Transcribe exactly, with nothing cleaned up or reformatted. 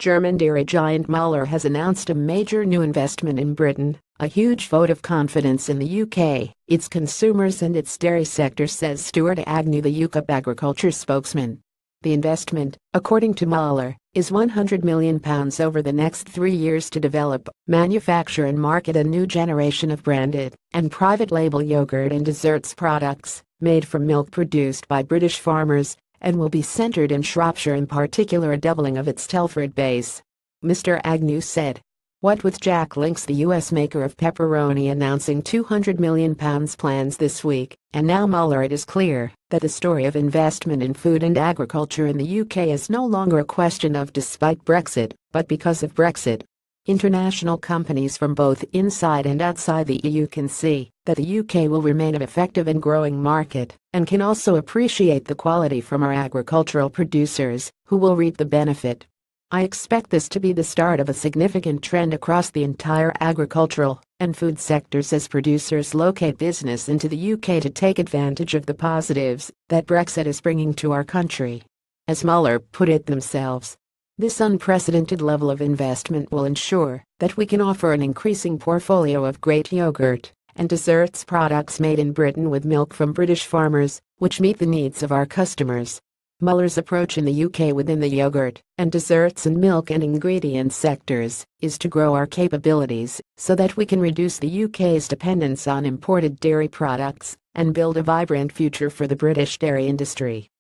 German dairy giant Müller has announced a major new investment in Britain, a huge vote of confidence in the U K, its consumers and its dairy sector, says Stuart Agnew, the U K agriculture spokesman. The investment, according to Müller, is one hundred million pounds over the next three years to develop, manufacture and market a new generation of branded and private label yogurt and desserts products made from milk produced by British farmers, and will be centered in Shropshire, in particular a doubling of its Telford base. Mister Agnew said. What with Jack Link's, the U S maker of pepperoni, announcing two hundred million pounds plans this week, and now Müller, it is clear that the story of investment in food and agriculture in the U K is no longer a question of despite Brexit, but because of Brexit. International companies from both inside and outside the E U can see that the U K will remain an effective and growing market, and can also appreciate the quality from our agricultural producers, who will reap the benefit. I expect this to be the start of a significant trend across the entire agricultural and food sectors as producers locate business into the U K to take advantage of the positives that Brexit is bringing to our country. As Müller put it themselves, this unprecedented level of investment will ensure that we can offer an increasing portfolio of great yogurt and desserts products made in Britain with milk from British farmers, which meet the needs of our customers. Müller's approach in the U K within the yogurt and desserts and milk and ingredients sectors is to grow our capabilities so that we can reduce the U K's dependence on imported dairy products and build a vibrant future for the British dairy industry.